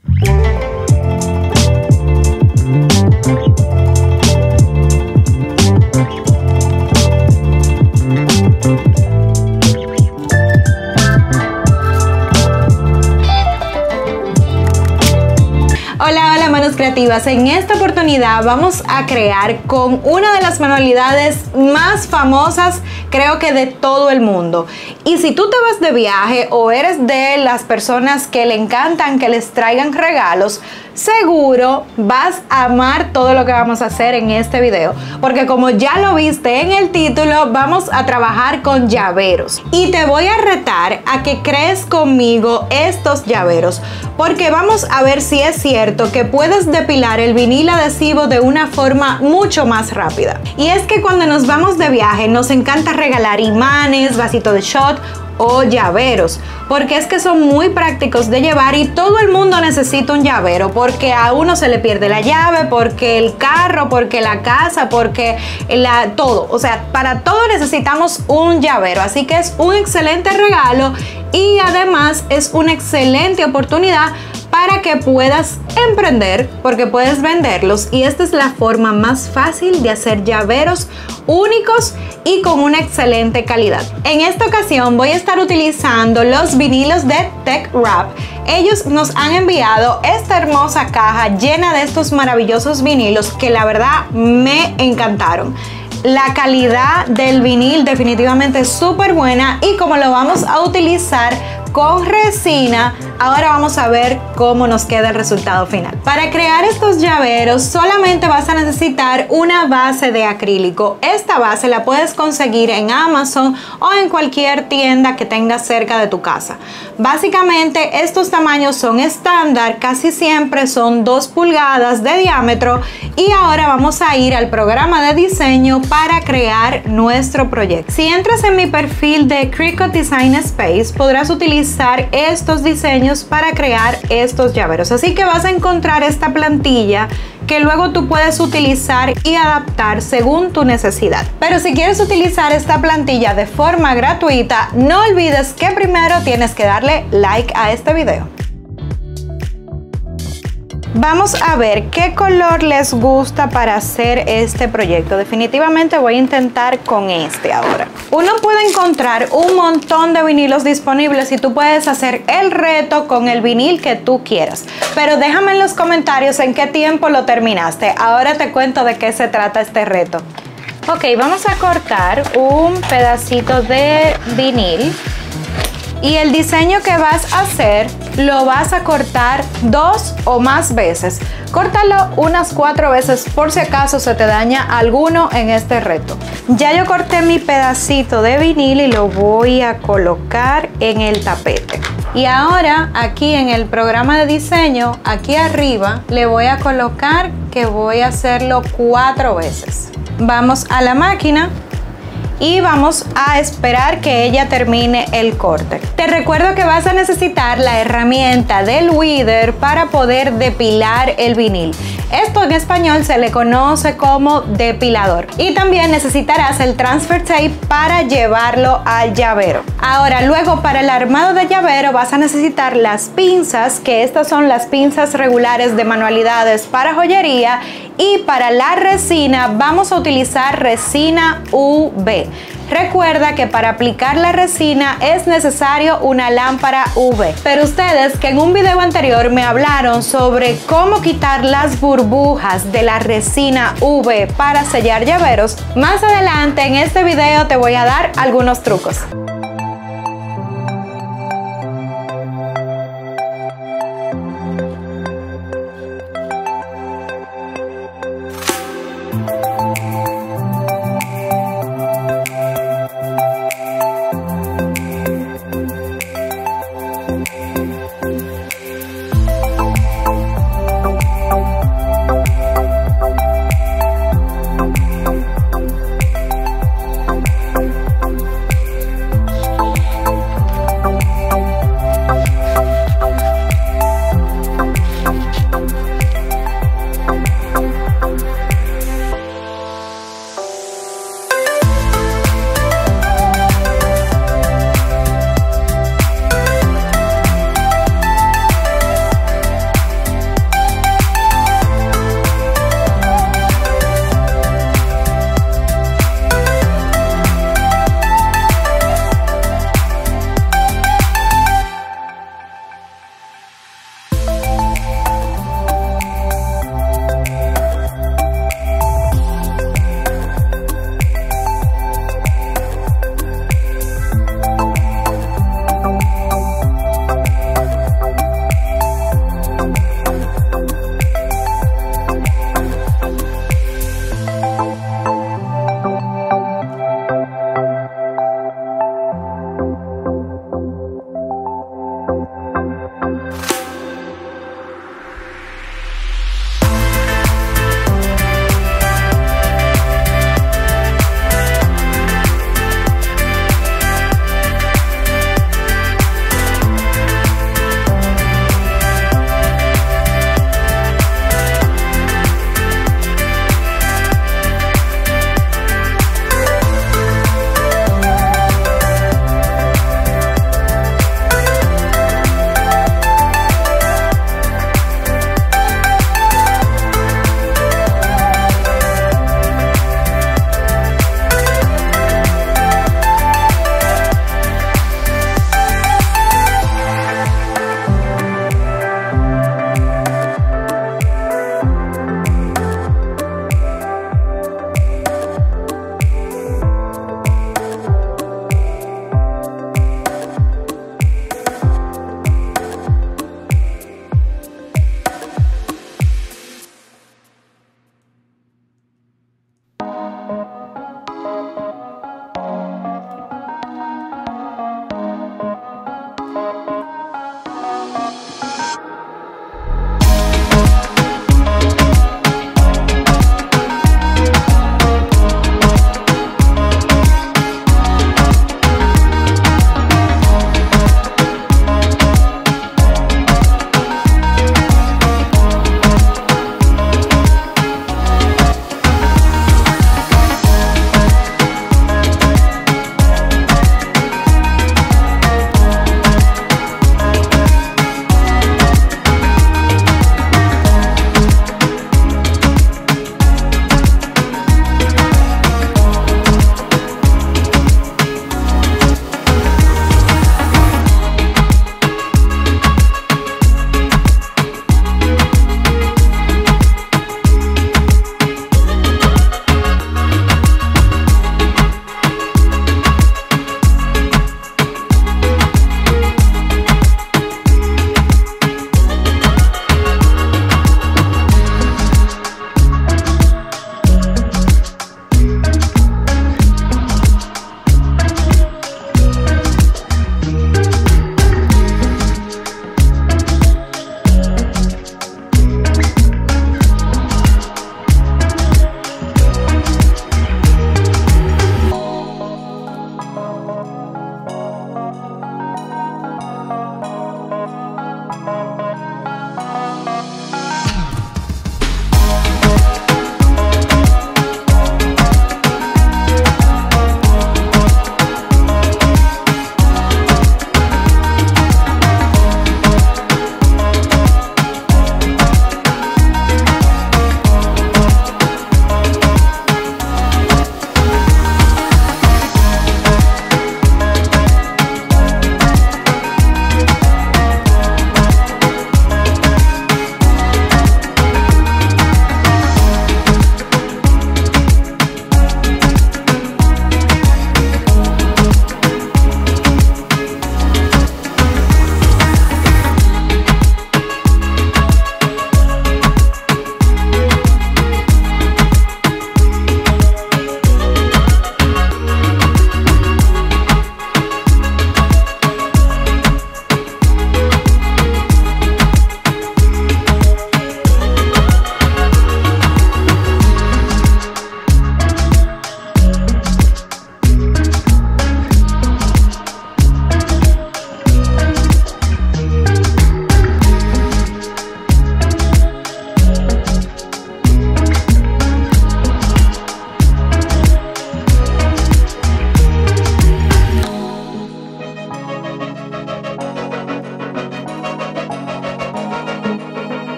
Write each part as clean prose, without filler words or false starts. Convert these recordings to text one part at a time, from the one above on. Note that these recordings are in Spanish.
Hola manos creativas, en esta oportunidad vamos a crear con una de las manualidades más famosas, creo que de todo el mundo. Y si tú te vas de viaje o eres de las personas que le encantan que les traigan regalos, seguro vas a amar todo lo que vamos a hacer en este video, porque como ya lo viste en el título, vamos a trabajar con llaveros y te voy a retar a que crees conmigo estos llaveros, porque vamos a ver si es cierto que puedes depilar el vinil adhesivo de una forma mucho más rápida. Y es que cuando nos vamos de viaje nos encanta regalar imanes, vasito de shot o llaveros, porque es que son muy prácticos de llevar y todo el mundo necesita un llavero, porque a uno se le pierde la llave, porque el carro, porque la casa, porque todo, o sea, para todo necesitamos un llavero, así que es un excelente regalo y además es una excelente oportunidad para que puedas emprender, porque puedes venderlos y esta es la forma más fácil de hacer llaveros únicos y con una excelente calidad. En esta ocasión voy a estar utilizando los vinilos de Tech Wrap. Ellos nos han enviado esta hermosa caja llena de estos maravillosos vinilos que la verdad me encantaron. La calidad del vinil definitivamente es súper buena y como lo vamos a utilizar con resina, ahora vamos a ver cómo nos queda el resultado final. Para crear estos llaveros solamente vas a necesitar una base de acrílico. Esta base la puedes conseguir en Amazon o en cualquier tienda que tengas cerca de tu casa. Básicamente estos tamaños son estándar, casi siempre son 2 pulgadas de diámetro y ahora vamos a ir al programa de diseño para crear nuestro proyecto. Si entras en mi perfil de Cricut Design Space podrás utilizar estos diseños para crear estos llaveros, así que vas a encontrar esta plantilla que luego tú puedes utilizar y adaptar según tu necesidad. Pero si quieres utilizar esta plantilla de forma gratuita, no olvides que primero tienes que darle like a este video. Vamos a ver qué color les gusta para hacer este proyecto. Definitivamente voy a intentar con este ahora. Uno puede encontrar un montón de vinilos disponibles y tú puedes hacer el reto con el vinil que tú quieras. Pero déjame en los comentarios en qué tiempo lo terminaste. Ahora te cuento de qué se trata este reto. Ok, vamos a cortar un pedacito de vinil. Y el diseño que vas a hacer lo vas a cortar 2 o más veces. Córtalo unas 4 veces por si acaso se te daña alguno en este reto. Ya yo corté mi pedacito de vinil y lo voy a colocar en el tapete. Y ahora aquí en el programa de diseño, aquí arriba, le voy a colocar que voy a hacerlo 4 veces. Vamos a la máquina y vamos a esperar que ella termine el corte. Te recuerdo que vas a necesitar la herramienta del weeder para poder depilar el vinil. Esto en español se le conoce como depilador. Y también necesitarás el transfer tape para llevarlo al llavero. Ahora, luego para el armado de llavero vas a necesitar las pinzas, que estas son las pinzas regulares de manualidades para joyería. Y para la resina vamos a utilizar resina UV. Recuerda que para aplicar la resina es necesario una lámpara UV. Pero ustedes que en un video anterior me hablaron sobre cómo quitar las burbujas de la resina UV para sellar llaveros, más adelante en este video te voy a dar algunos trucos.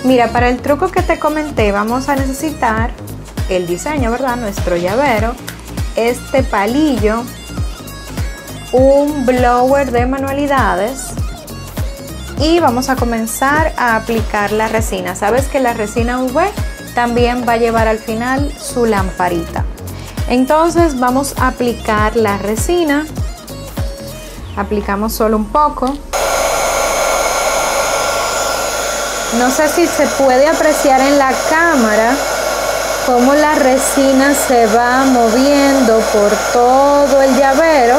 Mira, para el truco que te comenté vamos a necesitar el diseño, ¿verdad? Nuestro llavero, este palillo, un blower de manualidades y vamos a comenzar a aplicar la resina. Sabes que la resina UV también va a llevar al final su lamparita. Entonces vamos a aplicar la resina. Aplicamos solo un poco. No sé si se puede apreciar en la cámara cómo la resina se va moviendo por todo el llavero.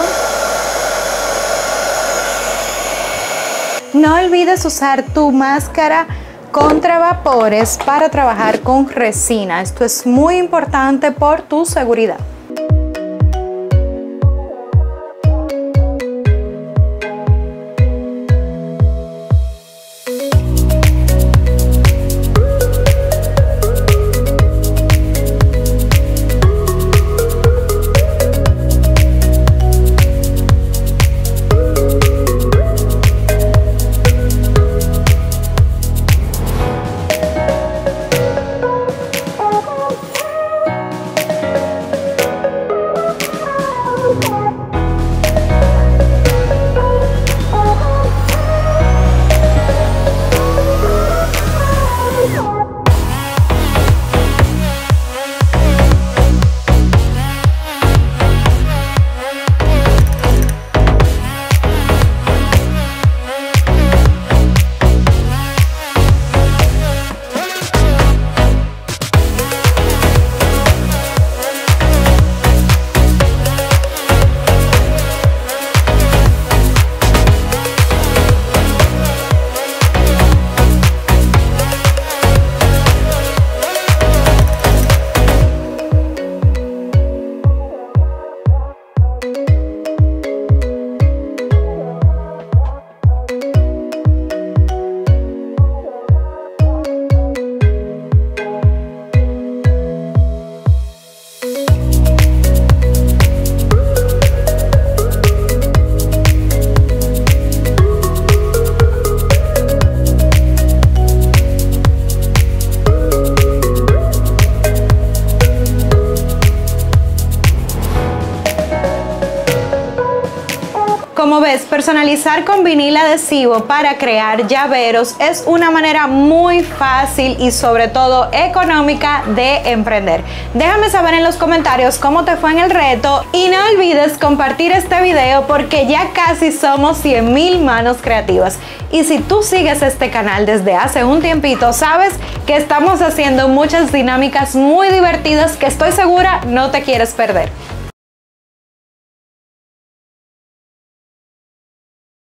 No olvides usar tu máscara contra vapores para trabajar con resina. Esto es muy importante por tu seguridad. Como ves, personalizar con vinil adhesivo para crear llaveros es una manera muy fácil y sobre todo económica de emprender. Déjame saber en los comentarios cómo te fue en el reto y no olvides compartir este video porque ya casi somos 100,000 manos creativas. Y si tú sigues este canal desde hace un tiempito, sabes que estamos haciendo muchas dinámicas muy divertidas que estoy segura no te quieres perder.